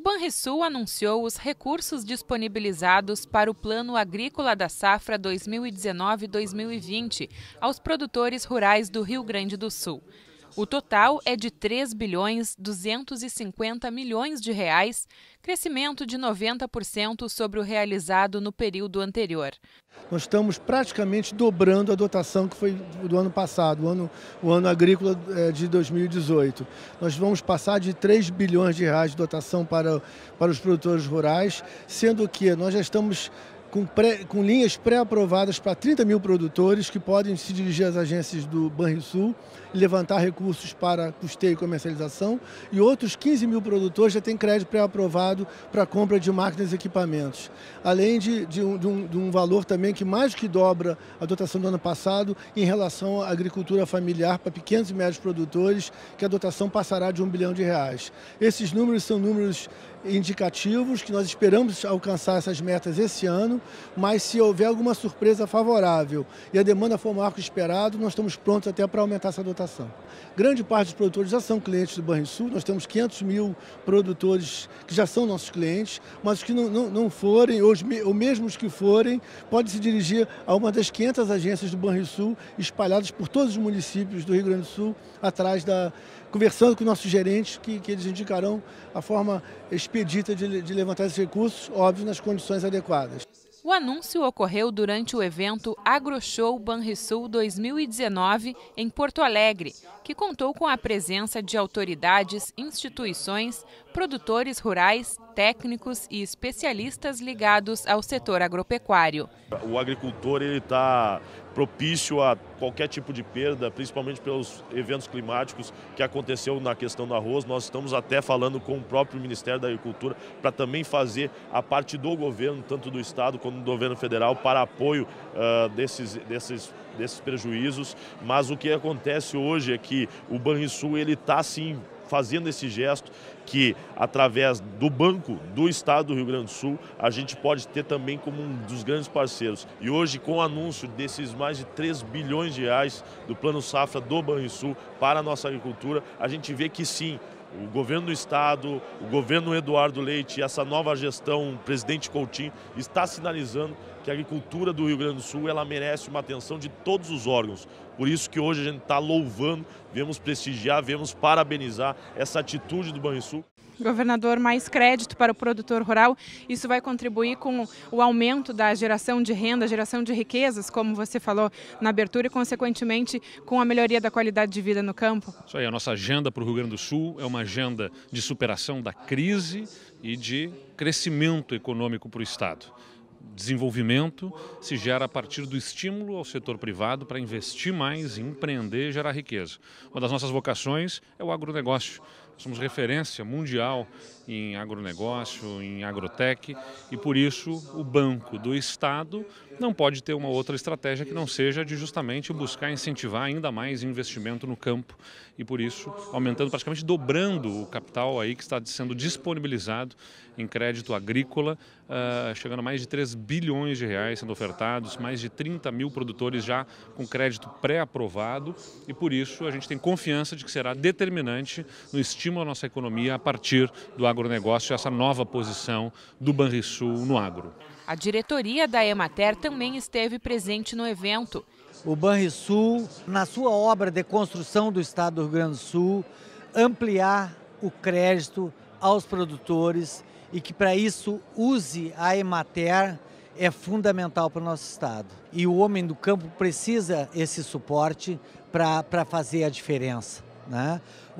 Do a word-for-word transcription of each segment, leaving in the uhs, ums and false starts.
Banrisul anunciou os recursos disponibilizados para o Plano Agrícola da Safra dois mil e dezenove a dois mil e vinte aos produtores rurais do Rio Grande do Sul. O total é de três bilhões duzentos e cinquenta milhões de reais, crescimento de noventa por cento sobre o realizado no período anterior. Nós estamos praticamente dobrando a dotação que foi do ano passado, o ano, o ano agrícola de dois mil e dezoito. Nós vamos passar de três bilhões de reais de dotação para, para os produtores rurais, sendo que nós já estamos Com, pré, com linhas pré-aprovadas para trinta mil produtores que podem se dirigir às agências do Banrisul e levantar recursos para custeio e comercialização, e outros quinze mil produtores já têm crédito pré-aprovado para compra de máquinas e equipamentos. Além de, de, um, de, um, de um valor também que mais que dobra a dotação do ano passado em relação à agricultura familiar para pequenos e médios produtores, que a dotação passará de um bilhão de reais. Esses números são números indicativos que nós esperamos alcançar essas metas esse ano, mas se houver alguma surpresa favorável e a demanda for maior que o esperado, nós estamos prontos até para aumentar essa dotação. Grande parte dos produtores já são clientes do Banrisul, nós temos quinhentos mil produtores que já são nossos clientes, mas os que não, não, não forem, ou, os, ou mesmo os que forem, podem se dirigir a uma das quinhentas agências do Banrisul espalhadas por todos os municípios do Rio Grande do Sul, atrás da... conversando com nossos gerentes, que, que eles indicarão a forma expedita de, de levantar esses recursos, óbvio, nas condições adequadas. O anúncio ocorreu durante o evento AgroShow Banrisul dois mil e dezenove em Porto Alegre, que contou com a presença de autoridades, instituições, produtores rurais, técnicos e especialistas ligados ao setor agropecuário. O agricultor ele está propício a qualquer tipo de perda, principalmente pelos eventos climáticos que aconteceu na questão do arroz. Nós estamos até falando com o próprio Ministério da Agricultura para também fazer a parte do governo, tanto do Estado como do governo federal, para apoio uh, desses, desses, desses prejuízos. Mas o que acontece hoje é que o Banrisul ele está sim fazendo esse gesto que, através do Banco do Estado do Rio Grande do Sul, a gente pode ter também como um dos grandes parceiros. E hoje, com o anúncio desses mais de três bilhões de reais do Plano Safra do Banrisul para a nossa agricultura, a gente vê que sim, o governo do Estado, o governo Eduardo Leite e essa nova gestão, o presidente Coutinho, está sinalizando que a agricultura do Rio Grande do Sul ela merece uma atenção de todos os órgãos. Por isso que hoje a gente está louvando, viemos prestigiar, viemos parabenizar essa atitude do Banrisul. Governador, mais crédito para o produtor rural, isso vai contribuir com o aumento da geração de renda, geração de riquezas, como você falou na abertura, e consequentemente com a melhoria da qualidade de vida no campo? Isso aí, a nossa agenda para o Rio Grande do Sul é uma agenda de superação da crise e de crescimento econômico para o Estado. Desenvolvimento se gera a partir do estímulo ao setor privado para investir mais, empreender e gerar riqueza. Uma das nossas vocações é o agronegócio. Somos referência mundial em agronegócio, em agrotech, e por isso o Banco do Estado não pode ter uma outra estratégia que não seja de justamente buscar incentivar ainda mais investimento no campo, e por isso aumentando, praticamente dobrando o capital aí que está sendo disponibilizado em crédito agrícola, uh, chegando a mais de três bilhões de reais sendo ofertados, mais de trinta mil produtores já com crédito pré-aprovado, e por isso a gente tem confiança de que será determinante no estímulo à nossa economia a partir do agronegócio, essa nova posição do Banrisul no agro. A diretoria da Emater também esteve presente no evento. O Banrisul, na sua obra de construção do Estado do Rio Grande do Sul, ampliar o crédito aos produtores e que para isso use a Emater é fundamental para o nosso Estado. E o homem do campo precisa esse suporte para fazer a diferença, né?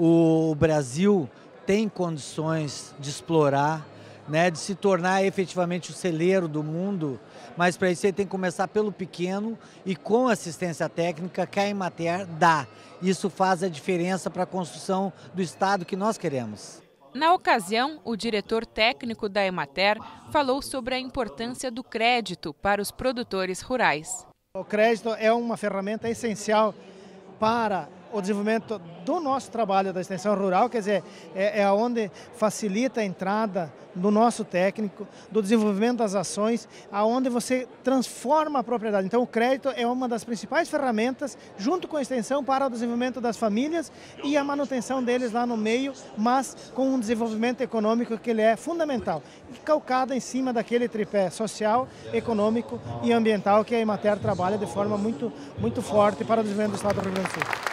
O Brasil tem condições de explorar, né, de se tornar efetivamente o celeiro do mundo, mas para isso ele tem que começar pelo pequeno e com assistência técnica que a Emater dá. Isso faz a diferença para a construção do Estado que nós queremos. Na ocasião, o diretor técnico da Emater falou sobre a importância do crédito para os produtores rurais. O crédito é uma ferramenta essencial para o desenvolvimento do nosso trabalho da extensão rural, quer dizer, é, é onde facilita a entrada do nosso técnico, do desenvolvimento das ações, aonde você transforma a propriedade. Então o crédito é uma das principais ferramentas, junto com a extensão, para o desenvolvimento das famílias e a manutenção deles lá no meio, mas com um desenvolvimento econômico que ele é fundamental, calcado em cima daquele tripé social, econômico e ambiental que a Emater trabalha de forma muito, muito forte para o desenvolvimento do Estado do Rio Grande do Sul.